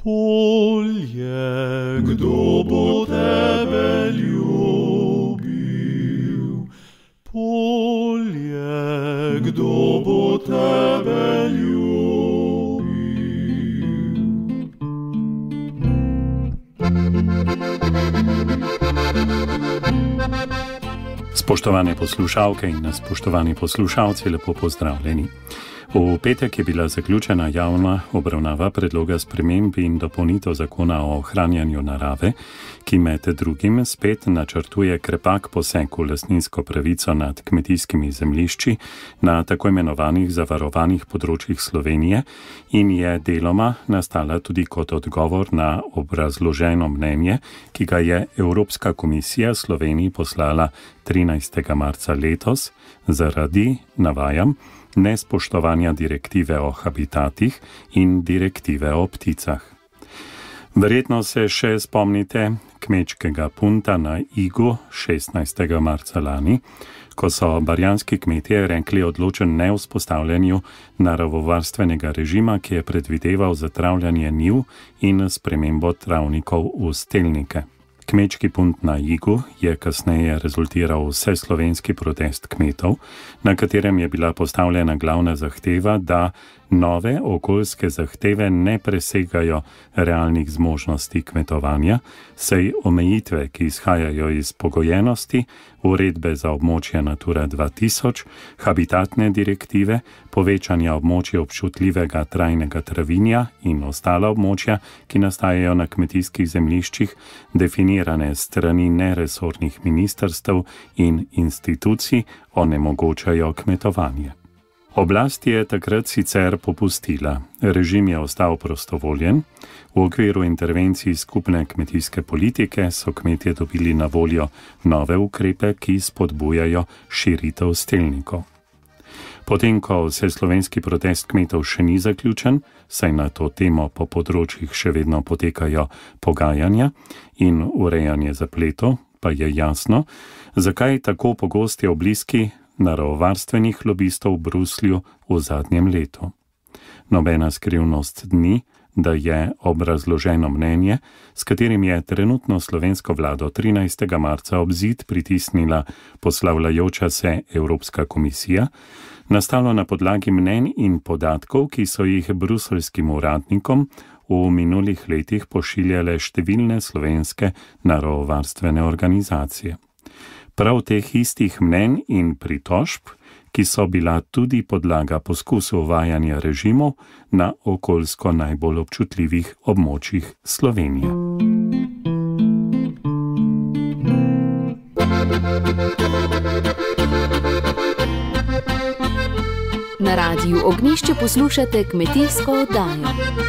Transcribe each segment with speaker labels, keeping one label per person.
Speaker 1: Polje, kdo bo tebe ljubil? Polje, kdo bo tebe ljubil?
Speaker 2: Spoštovane poslušalke in spoštovani poslušalci, lepo pozdravljeni. V petek je bila zaključena javna obravnava predloga sprememb in dopolnitev zakona o ohranjanju narave, ki med drugim spet načrtuje krepak poseg v lastninsko pravico nad kmetijskimi zemljišči na tako imenovanih zavarovanih področjih Slovenije in je deloma nastala tudi kot odgovor na obrazloženo mnenje, ki ga je Evropska komisija Sloveniji poslala 13. marca letos zaradi, navajam, nespoštovanja direktive o habitatih in direktive o pticah. Verjetno se še spomnite kmečkega punta na Igu 16. marca lani, ko so barjanski kmetje rekli odločen ne vzpostavljanju naravovarstvenega režima, ki je predvideval zatravljanje njiv in spremembo travnikov v stelnike. Kmečki punt na Igu je kasneje rezultiral vseslovenski protest kmetov, na katerem je bila postavljena glavna zahteva, da nove okoljske zahteve ne presegajo realnih zmožnosti kmetovanja, saj omejitve, ki izhajajo iz pogojenosti, uredbe za območje Natura 2000, habitatne direktive, povečanja območja občutljivega trajnega travinja in ostala območja, ki nastajajo na kmetijskih zemljiščih, definirane strani neresornih ministrstev in institucij, onemogočajo kmetovanje. Oblast je takrat sicer popustila. Režim je ostal prostovoljen. V okviru intervencij skupne kmetijske politike so kmetje dobili na voljo nove ukrepe, ki spodbujajo širitev stelnikov. Potem, ko vseslovenski protest kmetov še ni zaključen, saj na to temo po področjih še vedno potekajo pogajanja in urejanje zapletov, pa je jasno, zakaj tako pogosti obliski naravovarstvenih lobistov v Bruslju v zadnjem letu. Nobena skrivnost ni, da je obrazloženo mnenje, s katerim je trenutno slovensko vlado 13. marca ob zid pritisnila poslavljajoča se Evropska komisija, nastalo na podlagi mnenj in podatkov, ki so jih bruseljskim uradnikom v minulih letih pošiljale številne slovenske naravovarstvene organizacije. Prav teh istih mnenj in pritožb, ki so bila tudi podlaga poskusu uvajanja režimov na okoljsko najbolj občutljivih območjih Slovenije.
Speaker 3: Na Radiu Ognjišče poslušate kmetijsko oddajo.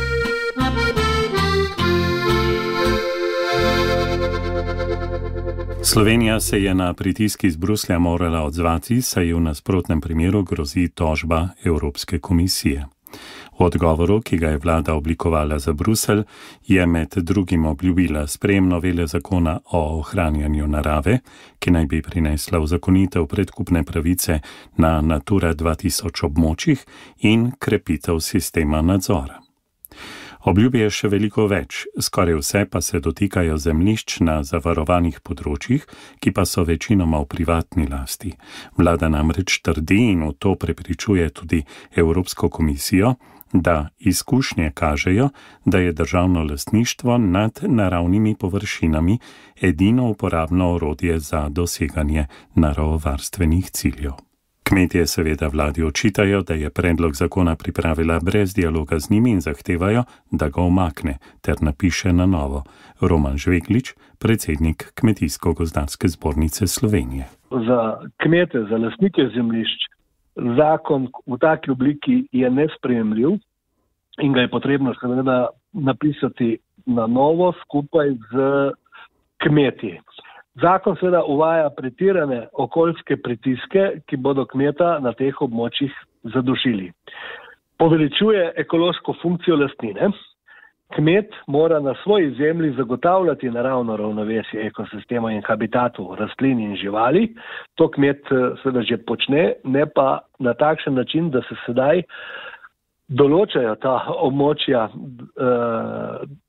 Speaker 2: Slovenija se je na pritisk iz Bruslja morala odzvati, saj v nasprotnem primeru grozi tožba Evropske komisije. V odgovoru, ki ga je vlada oblikovala za Bruselj, je med drugim obljubila sprejem novele zakona o ohranjanju narave, ki naj bi prinesla uzakonitev predkupne pravice na Natura 2000 območjih in krepitev sistema nadzora. Obljub je še veliko več, skoraj vse pa se dotikajo zemljišč na zavarovanih področjih, ki pa so večinoma v privatni lasti. Vlada namreč trdi in v to prepričuje tudi Evropsko komisijo, da izkušnje kažejo, da je državno lastništvo nad naravnimi površinami edino uporabno orodje za doseganje naravovarstvenih ciljev. Kmetje seveda vladi očitajo, da je predlog zakona pripravila brez dialoga z njimi in zahtevajo, da ga umakne ter napiše na novo. Roman Žveglič, predsednik Kmetijsko-gozdarske zbornice Slovenije.
Speaker 4: Za kmete, za lastnike zemljišč, zakon v taki obliki je nesprejemljiv in ga je potrebno seveda napisati na novo skupaj z kmeti. Zakon seveda uvaja pretirane okoljske pritiske, ki bodo kmeta na teh območjih zadušili. Poveličuje ekološko funkcijo lastnine. Kmet mora na svoji zemlji zagotavljati naravno ravnovesje ekosistema in habitatov rastlin in živali. To kmet seveda že počne, ne pa na takšen način, da se sedaj določajo ta območja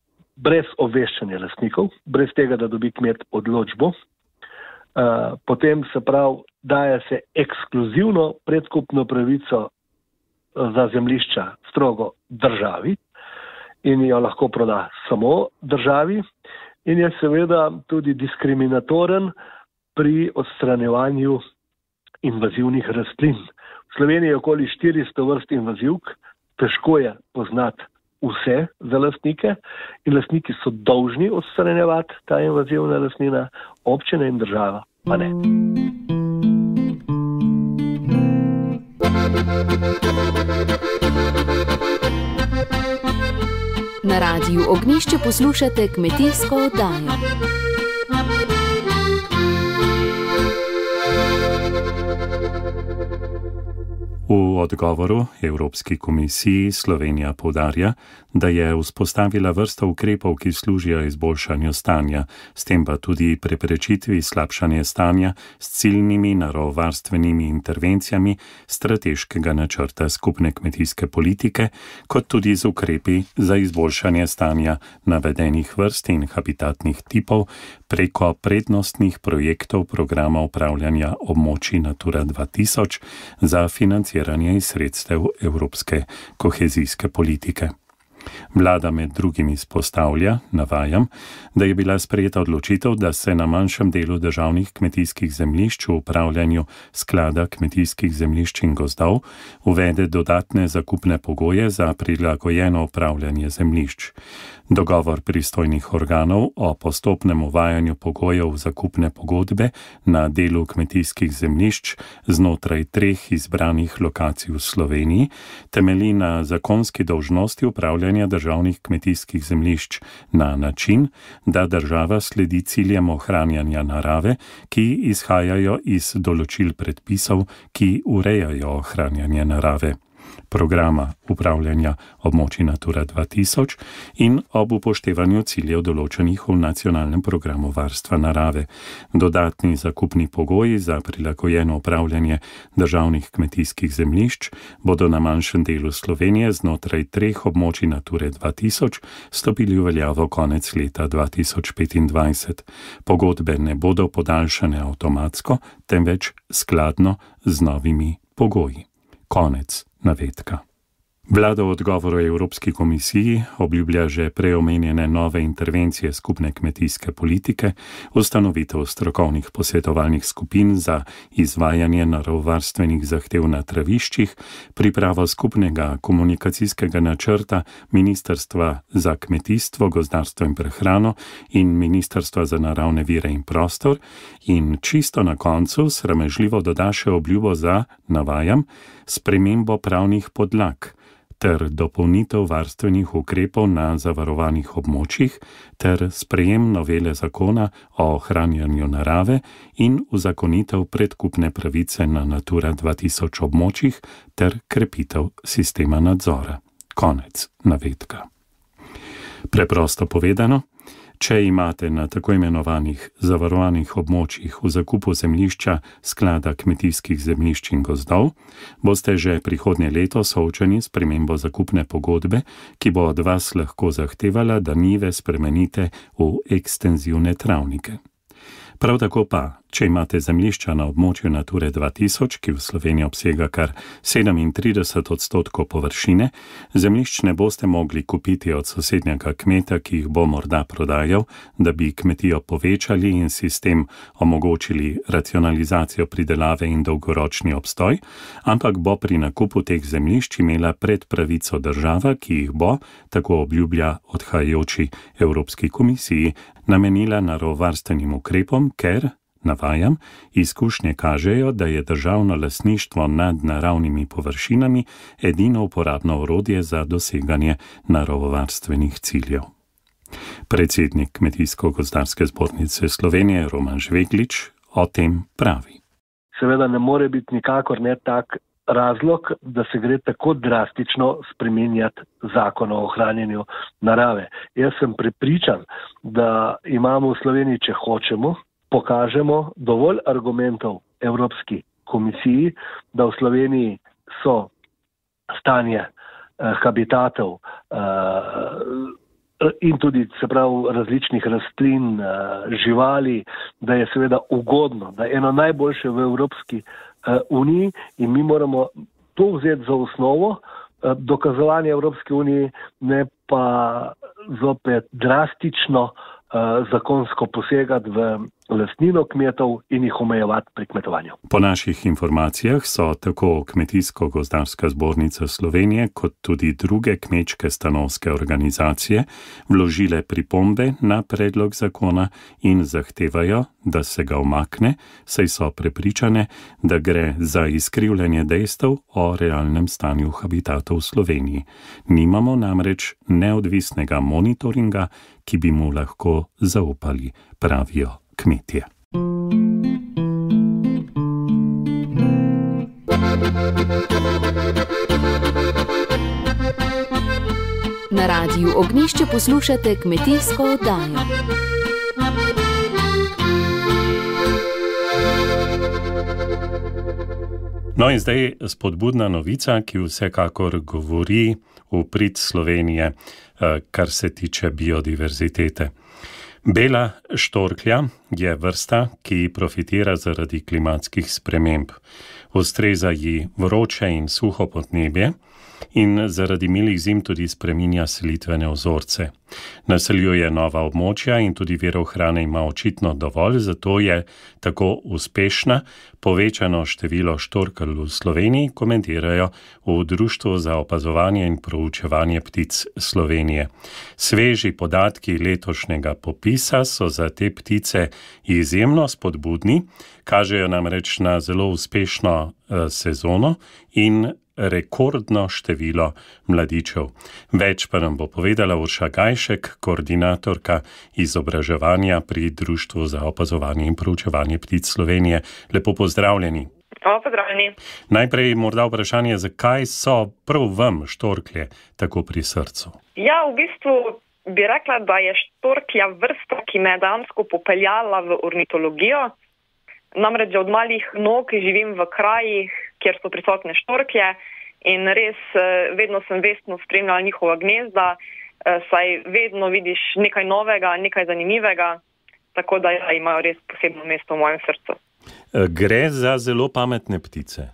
Speaker 4: brez obveščanja lastnikov, brez tega, da dobi kmet odločbo. Potem se pravi, daje se ekskluzivno predkupno pravico za zemljišča strogo državi in jo lahko proda samo državi in je seveda tudi diskriminatoren pri odstranjevanju invazivnih rastlin. V Sloveniji je okoli 400 vrst invazivk, težko je poznati vse za lastnike in lastniki so dolžni odstranjevati ta invazivna rastlina, občine in država pa ne.
Speaker 3: Na Radiu Ognjišče poslušate kmetijsko oddajo.
Speaker 2: V odgovoru Evropski komisiji Slovenija poudarja, da je vzpostavila vrsto ukrepov, ki služijo izboljšanju stanja, s tem pa tudi preprečitvi slabšanja stanja s ciljnimi naravovarstvenimi intervencijami strateškega načrta skupne kmetijske politike, kot tudi z ukrepi za izboljšanje stanja navedenih vrst in habitatnih tipov preko prednostnih projektov programa upravljanja območij Natura 2000 za financiranje iz sredstev evropske kohezijske politike. Vlada med drugim izpostavlja, navajam, da je bila sprejeta odločitev, da se na manjšem delu državnih kmetijskih zemljišč v upravljanju sklada kmetijskih zemljišč in gozdov uvede dodatne zakupne pogoje za prilagojeno upravljanje zemljišč. Dogovor pristojnih organov o postopnem uvajanju pogojev zakupne pogodbe na delu kmetijskih zemljišč znotraj 3 izbranih lokacij v Sloveniji temelji na zakonski dolžnosti upravljanja državnih kmetijskih zemljišč na način, da država sledi ciljem ohranjanja narave, ki izhajajo iz določil predpisov, ki urejajo ohranjanje narave, programa upravljanja območij Natura 2000 in ob upoštevanju ciljev določenih v nacionalnem programu varstva narave. Dodatni zakupni pogoji za prilagojeno upravljanje državnih kmetijskih zemljišč bodo na manjšem delu Slovenije znotraj 3 območij Nature 2000 stopili v veljavo konec leta 2025. Pogodbe ne bodo podaljšane avtomatsko, temveč skladno z novimi pogoji. Konec navedka. Vlada v odgovoru Evropski komisiji obljublja že preomenjene nove intervencije skupne kmetijske politike, ustanovitev strokovnih posvetovalnih skupin za izvajanje naravovarstvenih zahtev na traviščih, pripravo skupnega komunikacijskega načrta Ministrstva za kmetijstvo, gozdarstvo in prehrano in Ministrstva za naravne vire in prostor in čisto na koncu sramežljivo doda še obljubo za, navajam, spremembo pravnih podlag ter dopolnitev varstvenih ukrepov na zavarovanih območjih ter sprejem novele zakona o ohranjanju narave in uzakonitev predkupne pravice na Natura 2000 območjih ter krepitev sistema nadzora. Konec navedka. Preprosto povedano, če imate na tako imenovanih zavarovanih območjih v zakupu zemljišča sklada kmetijskih zemljišč in gozdov, boste že prihodnje leto soočeni s spremembo zakupne pogodbe, ki bo od vas lahko zahtevala, da njive spremenite v ekstenzivne travnike. Prav tako pa, če imate zemljišča na območju Nature 2000, ki v Sloveniji obsega kar 37% površine, zemljišč ne boste mogli kupiti od sosednjega kmeta, ki jih bo morda prodajal, da bi kmetijo povečali in si s tem omogočili racionalizacijo pridelave in dolgoročni obstoj, ampak bo pri nakupu teh zemljišč imela predpravico država, ki jih bo, tako obljublja odhajajoči Evropski komisiji, namenila naravovarstvenim ukrepom, ker, navajam, izkušnje kažejo, da je državno lastništvo nad naravnimi površinami edino uporabno orodje za doseganje naravovarstvenih ciljev. Predsednik Kmetijsko-gozdarske zbornice Slovenije Roman Žveglič o tem pravi.
Speaker 4: Seveda ne more biti nikakor ne tak razlog, da se gre tako drastično spreminjati zakon o ohranjanju narave. Jaz sem prepričan, da imamo v Sloveniji, če hočemo, pokažemo dovolj argumentov Evropski komisiji, da v Sloveniji so stanje habitatov in tudi se pravi različnih rastlin, živali, da je seveda ugodno, da je eno najboljše v Evropski uniji in mi moramo to vzeti za osnovo dokazovanja Evropske unije, ne pa zopet drastično zakonsko posegati v lastnino kmetov in jih omejevati pri kmetovanju.
Speaker 2: Po naših informacijah so tako Kmetijsko-gozdarska zbornica Slovenije kot tudi druge kmečke stanovske organizacije vložile pripombe na predlog zakona in zahtevajo, da se ga umakne, saj so prepričane, da gre za izkrivljanje dejstev o realnem stanju habitatov v Sloveniji. Nimamo namreč neodvisnega monitoringa, ki bi mu lahko zaupali, pravijo kmetje.
Speaker 3: Na Radiu Ognjišče poslušate kmetijsko oddajo.
Speaker 2: No in zdaj spodbudna novica, ki vsekakor govori v prid Slovenije, kar se tiče biodiverzitete. Bela štorklja je vrsta, ki profitira zaradi klimatskih sprememb. Ustreza ji vroče in suho podnebje in zaradi milih zim tudi spreminja selitvene vzorce. Naseljuje nova območja in tudi virov hrane ima očitno dovolj, zato je tako uspešna. Povečano število štorkelj v Sloveniji komentirajo v Društvu za opazovanje in proučevanje ptic Slovenije. Sveži podatki letošnjega popisa so za te ptice izjemno spodbudni, kažejo namreč na zelo uspešno sezono in rekordno število mladičev. Več pa nam bo povedala Urša Gajšek, koordinatorka izobraževanja pri Društvu za opazovanje in proučevanje ptic Slovenije. Lepo pozdravljeni.
Speaker 5: Pozdravljeni.
Speaker 2: Najprej morda vprašanje, zakaj so prav vam štorklje tako pri srcu?
Speaker 5: Ja, v bistvu bi rekla, da je štorklja vrsta, ki me je dejansko popeljala v ornitologijo. Namreč od malih nog živim v krajih, kjer so prisotne štorklje in res vedno sem vestno spremljala njihova gnezda, saj vedno vidiš nekaj novega, nekaj zanimivega, tako da imajo res posebno mesto v mojem srcu.
Speaker 2: Gre za zelo pametne ptice?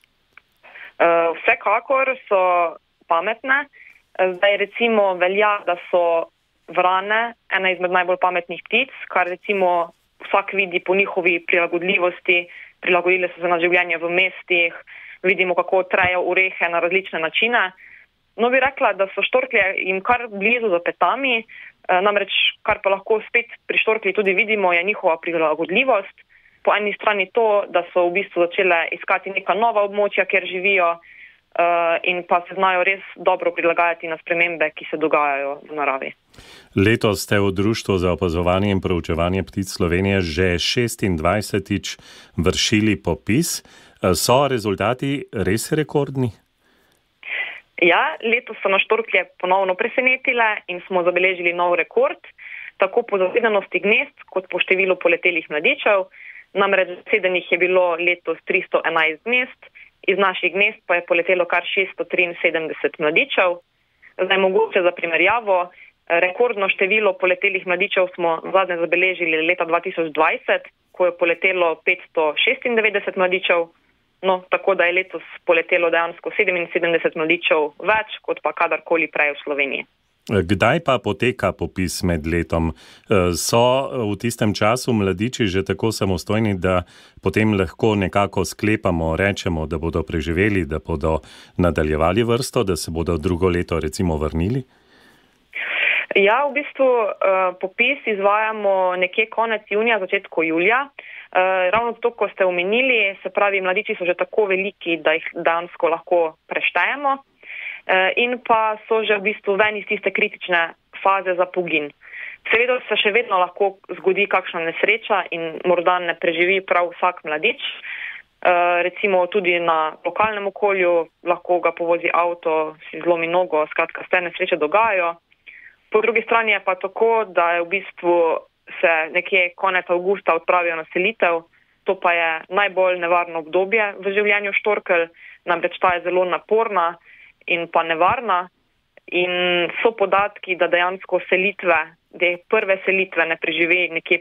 Speaker 5: Vsekakor so pametne. Zdaj recimo velja, da so vrane ena izmed najbolj pametnih ptic, kar recimo vsak vidi po njihovi prilagodljivosti. Prilagodile so se na življenje v mestih, vidimo, kako trejo orehe na različne načine. No, bi rekla, da so štorklje jim kar blizu za petami, namreč kar pa lahko spet pri štorklji tudi vidimo, je njihova prilagodljivost. Po eni strani to, da so v bistvu začele iskati neka nova območja, kjer živijo in pa se znajo res dobro prilagajati na spremembe, ki se dogajajo v naravi.
Speaker 2: Letos ste v Društvu za opazovanje in proučevanje ptic Slovenije že 26. vršili popis. So rezultati res rekordni?
Speaker 5: Ja, letos so nas štorklje ponovno presenetile in smo zabeležili nov rekord, tako po zasedenosti gnezd kot po številu poletelih mladičev. Namreč zasedenih je bilo letos 311 gnezd, iz naših gnezd pa je poletelo kar 673 mladičev. Zdaj mogoče za primerjavo, rekordno število poletelih mladičev smo zadnje zabeležili leta 2020, ko je poletelo 596 mladičev. No, tako da je letos poletelo dejansko 77 mladičev več, kot pa kadarkoli prej v Sloveniji.
Speaker 2: Kdaj pa poteka popis med letom? So v tistem času mladiči že tako samostojni, da potem lahko nekako sklepamo, rečemo, da bodo preživeli, da bodo nadaljevali vrsto, da se bodo drugo leto recimo vrnili?
Speaker 5: Ja, v bistvu popis izvajamo nekje konec junija, začetku julija. Ravno to, ko ste omenili, se pravi, mladiči so že tako veliki, da jih dejansko lahko preštejemo. In pa so že v bistvu ven iz tiste kritične faze za pogin. Seveda se še vedno lahko zgodi kakšna nesreča in morda ne preživi prav vsak mladič. Recimo tudi na lokalnem okolju lahko ga povozi avto, si zlomi nogo, skratka se te nesreče dogajajo. Po drugi strani je pa tako, da je v bistvu se nekje konec avgusta odpravijo na selitev. To pa je najbolj nevarno obdobje v življenju štorkelj, namreč ta je zelo naporna in pa nevarna in so podatki, da dejansko prve selitve ne preživi nekje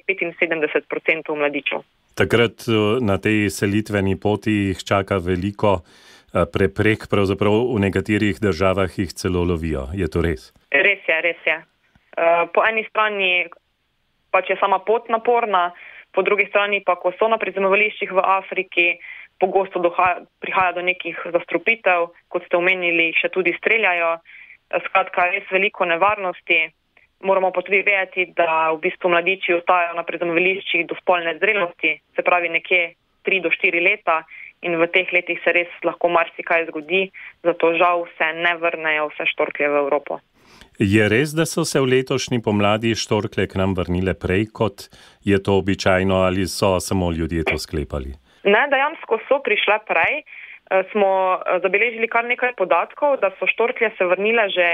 Speaker 5: 75% mladičev.
Speaker 2: Takrat na tej selitveni poti jih čaka veliko preprek, pravzaprav v nekaterih državah jih celo lovijo. Je to res?
Speaker 5: Res je. Po eni strani pač je sama pot naporna, po drugi strani pa, ko so na prizemališčih v Afriki, pogosto prihaja do nekih zastrupitev, kot ste omenili, še tudi streljajo. Skratka, res veliko nevarnosti. Moramo pa tudi vedeti, da v bistvu mladiči ostajajo na prizemališčih do spolne zrelosti, se pravi nekje 3 do 4 leta, in v teh letih se res lahko marsikaj zgodi, zato žal se ne vrnejo vse štorklje v Evropo.
Speaker 2: Je res, da so se v letošnji pomladi štorklje k nam vrnile prej, kot je to običajno, ali so samo ljudje to sklepali?
Speaker 5: Ne, dejansko so prišle prej. Smo zabeležili kar nekaj podatkov, da so štorklje se vrnile že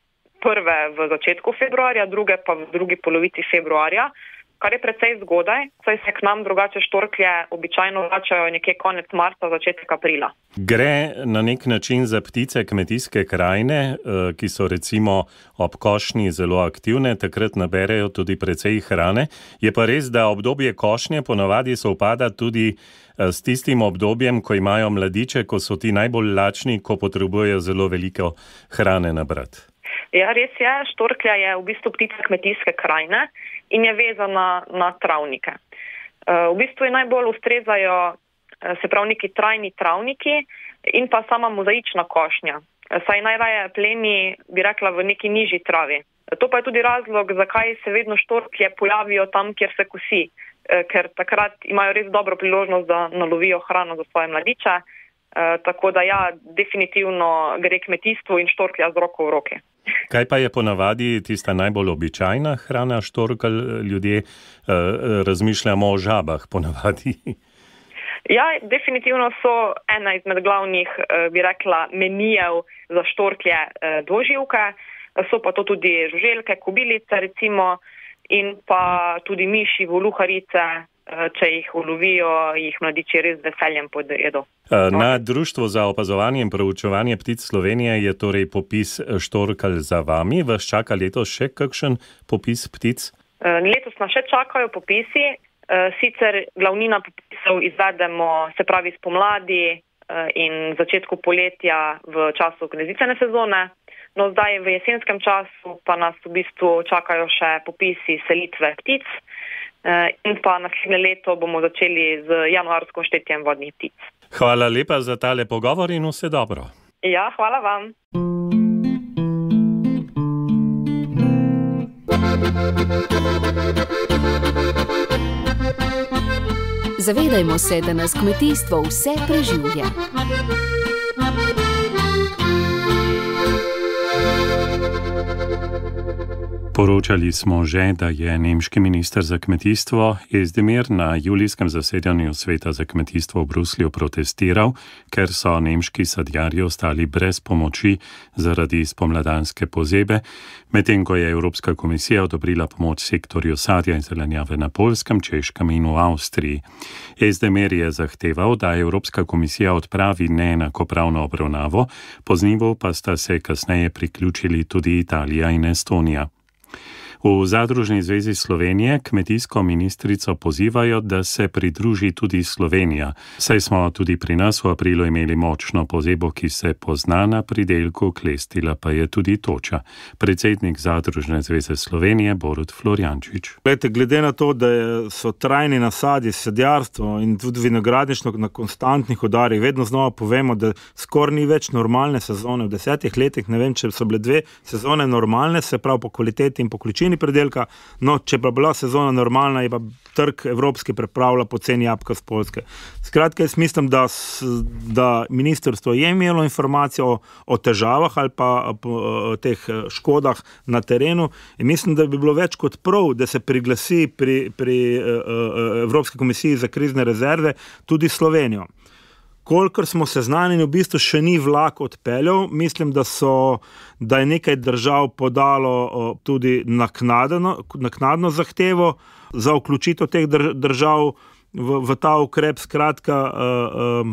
Speaker 5: prve v začetku februarja, druge pa v drugi polovici februarja, kar je precej zgodaj, saj se k nam drugače štorklje običajno vračajo nekje konec marca, začetek aprila.
Speaker 2: Gre na nek način za ptice kmetijske krajine, ki so recimo ob košnji zelo aktivne, takrat naberejo tudi precej hrane. Je pa res, da obdobje košnje ponavadi sovpada tudi s tistim obdobjem, ko imajo mladiče, ko so ti najbolj lačni, ko potrebujejo zelo veliko hrane nabrati.
Speaker 5: Ja, res je, štorklja je v bistvu ptica kmetijske krajine in je vezana na travnike. V bistvu je najbolj ustrezajo se pravi neki trajni travniki in pa sama mozaična košnja. Saj najraje pleni, bi rekla, v neki nižji travi. To pa je tudi razlog, zakaj se vedno štorklje pojavijo tam, kjer se kosi, ker takrat imajo res dobro priložnost, da nalovijo hrano za svoje mladiče. Tako da ja, definitivno gre kmetijstvo in štorklja z roko v roke.
Speaker 2: Kaj pa je ponavadi tista najbolj običajna hrana štorkelj? Ljudje razmišljamo o žabah ponavadi.
Speaker 5: Ja, definitivno so ena izmed glavnih, bi rekla, menijev za štorklje dvoživke. So pa to tudi žuželke, kobilice recimo in pa tudi miši, voluharice. Če jih ulovijo, jih mladiči res z veseljem pojedo.
Speaker 2: Na Društvu za opazovanje in proučevanje ptic Slovenije je torej popis štorkelj za vami. Vas čaka letos še kakšen popis ptic?
Speaker 5: Letos nas še čakajo popisi. Sicer glavnina popisov izvedemo, se pravi spomladi in začetku poletja v času gnezdicene sezone. No, zdaj v jesenskem času pa nas v bistvu čakajo še popisi selitve ptic. In pa naslednje leto bomo začeli z januarskim štetjem vodnih ptic.
Speaker 2: Hvala lepa za tale pogovor in vse dobro.
Speaker 5: Ja, hvala vam.
Speaker 3: Zavedajmo se, da nas kmetijstvo vse preživlja.
Speaker 2: Poročali smo že, da je nemški minister za kmetijstvo Özdemir na julijskem zasedanju Sveta za kmetijstvo v Bruslju protestiral, ker so nemški sadjarji ostali brez pomoči zaradi spomladanske pozebe, medtem ko je Evropska komisija odobrila pomoč sektorju sadja in zelenjave na Poljskem, Češkem in v Avstriji. Özdemir je zahteval, da Evropska komisija odpravi neenakopravno obravnavo, pozneje pa sta se kasneje priključili tudi Italija in Estonija. V Zadružni zvezi Slovenije kmetijsko ministrico pozivajo, da se pridruži tudi Slovenija, saj smo tudi pri nas v aprilu imeli močno pozebo, ki se pozna na pridelku, klestila pa je tudi toča. Predsednik Zadružne zveze Slovenije Borut Florjančič.
Speaker 6: Glede na to, da so trajni nasadi, sadjarstvo in tudi vinogradništvo na konstantnih udarih, vedno znova povemo, da skoraj ni več normalne sezone. V 10 letih, ne vem, če so bile 2 sezone normalne, se pravi po kvaliteti in po količini predelka, no, če pa bila sezona normalna, je pa trg evropski pripravlja poceni jabolka z Poljske. Skratka, jaz mislim, da ministrstvo je imelo informacijo o težavah ali pa o teh škodah na terenu in mislim, da bi bilo več kot prav, da se priglasi pri Evropski komisiji za krizne rezerve tudi Slovenijo. Kolikor smo seznanjeni, v bistvu še ni vlak odpeljal. Mislim, da je nekaj držav podalo tudi naknadno zahtevo za vključitev teh držav v ta ukrep. Skratka,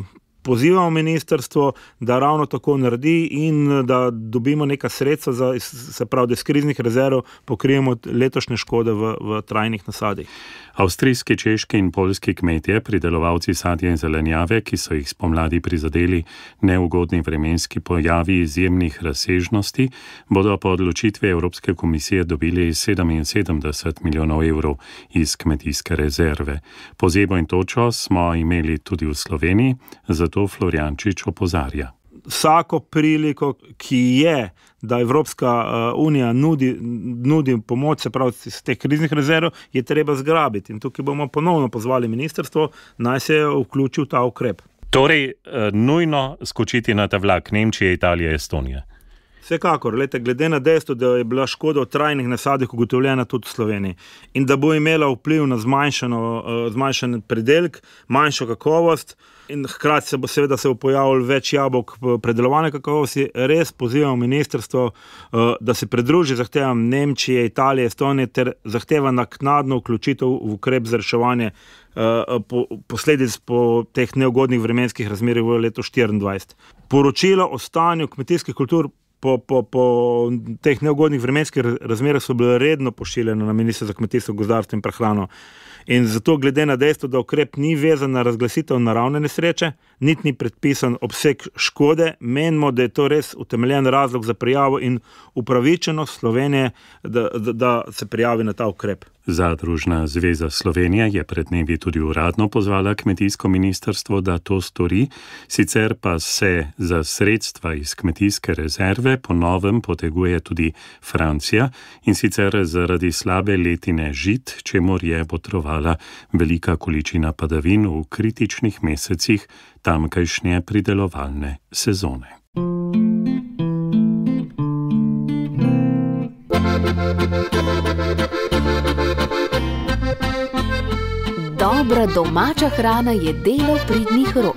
Speaker 6: pozivamo ministrstvo, da ravno tako naredi in da dobimo neka sredstva za, se pravi, da iz kriznih rezerv pokrijemo letošnje škode v trajnih nasadih.
Speaker 2: Avstrijski, češki in poljski kmetje, pridelovalci sadja in zelenjave, ki so jih spomladi prizadeli neugodni vremenski pojavi izjemnih razsežnosti, bodo po odločitvi Evropske komisije dobili 77 milijonov evrov iz kmetijske rezerve. Pozebo in točo smo imeli tudi v Sloveniji, zato Florjančič opozarja.
Speaker 6: Vsako priliko, ki je, da Evropska unija nudi pomoč, se pravi iz teh kriznih rezerv, je treba zgrabiti. In tukaj bomo ponovno pozvali ministrstvo, naj se vključi v ta ukrep.
Speaker 2: Torej, nujno skočiti na ta vlak Nemčije, Italije, Estonije.
Speaker 6: Vsekakor, glede na dejstvo, da je bila škoda v trajnih nasadih ugotovljena tudi v Sloveniji in da bo imela vpliv na zmanjšan predelk, manjšo kakovost in hkrati se bo pojavilo več jabolk predelovane kakovosti, res pozivamo ministrstvo, da se pridruži zahtevam Nemčije, Italije, Estonije ter zahteva naknadno vključitev v ukrep za reševanje posledic po teh neugodnih vremenskih razmerah v letu 2024. Poročilo o stanju kmetijskih kultur po teh neugodnih vremenskih razmerah so bile redno pošiljene na Ministrstvo za kmetijstvo, gozdarstvo in prehrano. In zato glede na dejstvo, da ukrep ni vezan na razglasitev naravne nesreče, niti ni predpisan obseg škode, menimo, da je to res utemeljen razlog za prijavo in upravičenost Slovenije, da se prijavi na ta ukrep.
Speaker 2: Zadružna zveza Slovenije je pred dnevi tudi uradno pozvala kmetijsko ministrstvo, da to stori, sicer pa se za sredstva iz kmetijske rezerve po novem poteguje tudi Francija, in sicer zaradi slabe letine žit, čemur je botrovala velika količina padavin v kritičnih mesecih tamkajšnje pridelovalne sezone.
Speaker 3: Dobra domača hrana je delo pridnih rok.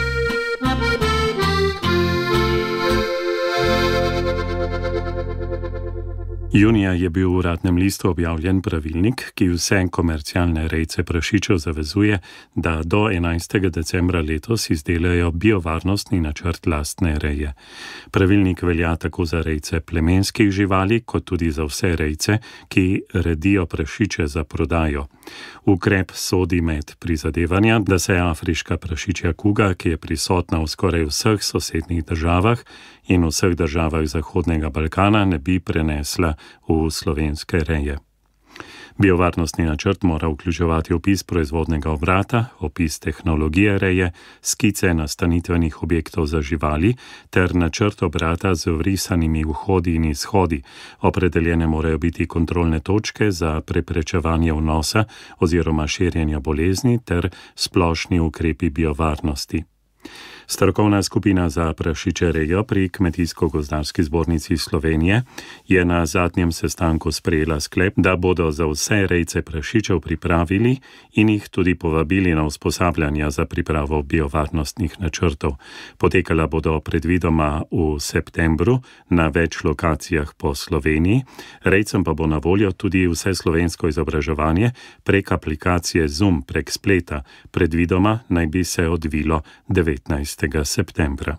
Speaker 2: Junija je bil v Uradnem listu objavljen pravilnik, ki vse komercialne rejce prašičev zavezuje, da do 11. decembra letos izdelajo biovarnostni načrt lastne reje. Pravilnik velja tako za rejce plemenskih živali, kot tudi za vse rejce, ki redijo prašiče za prodajo. Ukrep sodi med prizadevanja, da se afriška prašičja kuga, ki je prisotna v skoraj vseh sosednjih državah in v vseh državah Zahodnega Balkana, ne bi prenesla v slovenske reje. Biovarnostni načrt mora vključevati opis proizvodnega obrata, opis tehnologije reje, skice nastanitvenih objektov za živali ter načrt obrata z vrisanimi vhodi in izhodi. Opredeljene morajo biti kontrolne točke za preprečevanje vnosa oziroma širjenja bolezni ter splošni ukrepi biovarnosti. Strokovna skupina za prašiče rejo pri Kmetijsko-gozdarski zbornici Slovenije je na zadnjem sestanku sprejela sklep, da bodo za vse rejce prašičev pripravili in jih tudi povabili na usposabljanja za pripravo biovarnostnih načrtov. Potekala bodo predvidoma v septembru na več lokacijah po Sloveniji. Rejcem pa bo na voljo tudi vse slovensko izobraževanje prek aplikacije Zoom prek spleta. Predvidoma naj bi se odvilo 19. septembra.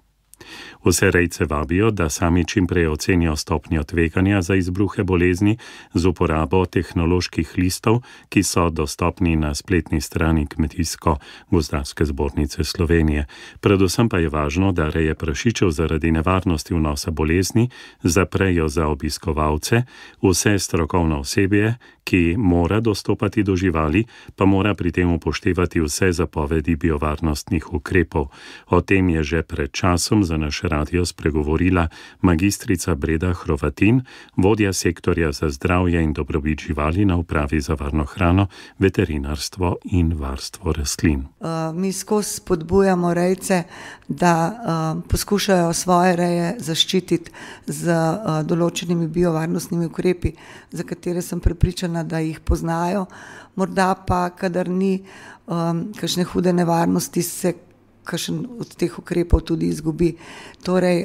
Speaker 2: Vse rejce vabijo, da sami čimprej ocenijo stopnjo tveganja za izbruhe bolezni z uporabo tehnoloških listov, ki so dostopni na spletni strani Kmetijsko-gozdarske zbornice Slovenije. Predvsem pa je važno, da reje prašičev zaradi nevarnosti vnosa bolezni zaprejo za obiskovalce, vse strokovno osebje, ki mora dostopati do živali, pa mora pri tem upoštevati vse zapovedi biovarnostnih ukrepov. O tem je že pred časom za naš radio spregovorila magistrica Breda Hrovatin, vodja sektorja za zdravje in dobrobit živali na Upravi za varno hrano, veterinarstvo in varstvo rastlin.
Speaker 7: Mi skozi spodbujamo rejce, da poskušajo svoje reje zaščititi z določenimi biovarnostnimi ukrepi, za katere sem prepričana, da jih poznajo. Morda pa, kadar ni kakšne hude nevarnosti, se kakšen od teh ukrepov tudi izgubi. Torej,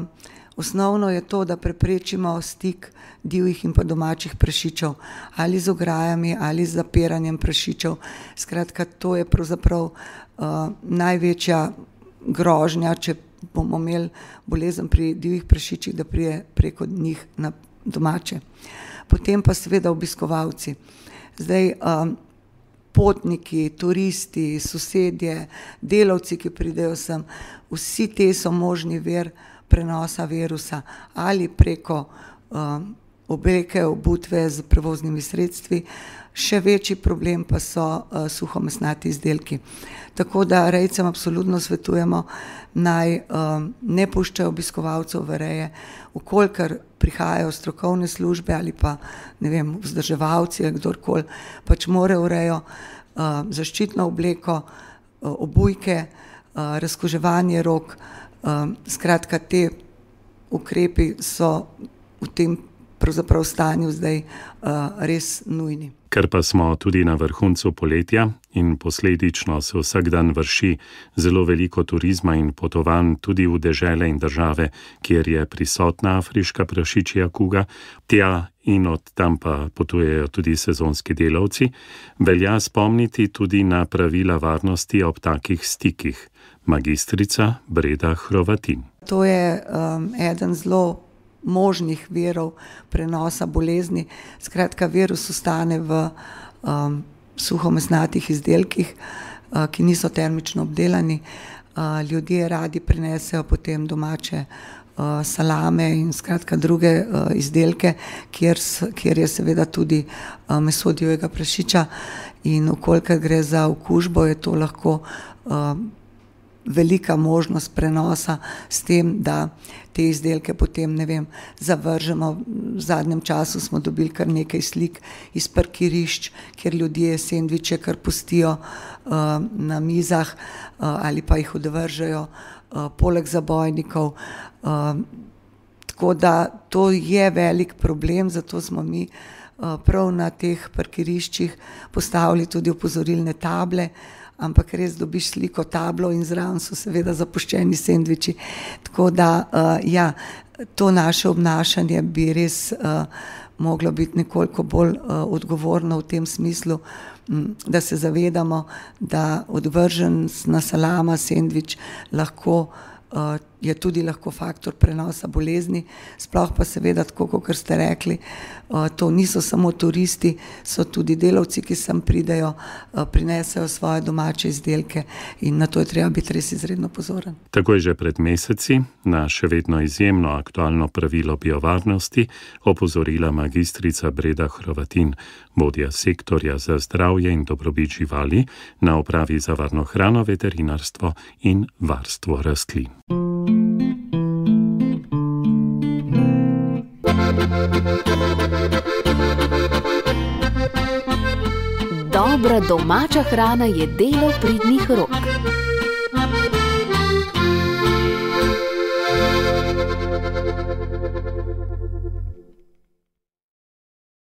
Speaker 7: osnovno je to, da preprečimo stik divjih in pa domačih prašičev, ali z ograjami, ali z zapiranjem prašičev. Skratka, to je pravzaprav največja grožnja, če bomo imeli bolezen pri divjih prašičih, da prije preko njih na domače. Potem pa seveda obiskovalci. Zdaj, potniki, turisti, sosedje, delavci, ki pridejo sem, vsi te so možni vir prenosa virusa ali preko obleke, obutve z prevoznimi sredstvi. Še večji problem pa so suhomesnati izdelki. Tako da rejcem absolutno svetujemo, naj ne puščajo obiskovalcev v reje, vkolikor prihajajo strokovne službe ali pa, ne vem, vzdrževalci ali kdorkoli, pač morajo v rejo zaščitno obleko, obujke, razkuževanje rok, skratka te ukrepi so v tem pravzaprav stanju zdaj res nujni.
Speaker 2: Ker pa smo tudi na vrhuncu poletja in posledično se vsak dan vrši zelo veliko turizma in potovanj tudi v dežele in države, kjer je prisotna afriška prašičja kuga, tja in od tam pa potujejo tudi sezonski delavci, velja spomniti tudi na pravila varnosti ob takih stikih. Magistrica Breda Hrovatin.
Speaker 7: To je eden zelo možnih virov prenosa bolezni. Skratka, virus ostane v suhomesnatih izdelkih, ki niso termično obdelani. Ljudje radi prinesejo potem domače salame in skratka druge izdelke, kjer je seveda tudi meso divjega prašiča, in ukolikor gre za okužbo, je to lahko velika možnost prenosa s tem, da te izdelke potem, ne vem, zavržemo. V zadnjem času smo dobili kar nekaj slik iz parkirišč, kjer ljudje sendviče kar pustijo na mizah ali pa jih odvržejo poleg zabojnikov. Tako da to je velik problem, zato smo mi prav na teh parkiriščih postavili tudi opozorilne table, ampak res dobiš sliko tablo in zraven so seveda zapuščeni sendviči. Tako da, ja, to naše obnašanje bi res moglo biti nekoliko bolj odgovorno v tem smislu, da se zavedamo, da odvržena salama, sendvič lahko je tudi lahko faktor prenosa bolezni, sploh pa seveda, tako kot ste rekli, to niso samo turisti, so tudi delavci, ki sem pridejo, prinesejo svoje domače izdelke in na to je treba biti res izredno pozoren.
Speaker 2: Tako je že pred meseci na še vedno izjemno aktualno pravilo biovarnosti opozorila magistrica Breda Hrovatin, vodja sektorja za zdravje in dobrobit živali na Upravi za varno hrano, veterinarstvo in varstvo rastlin.
Speaker 3: Dobra domača hrana je delo pridnih rok.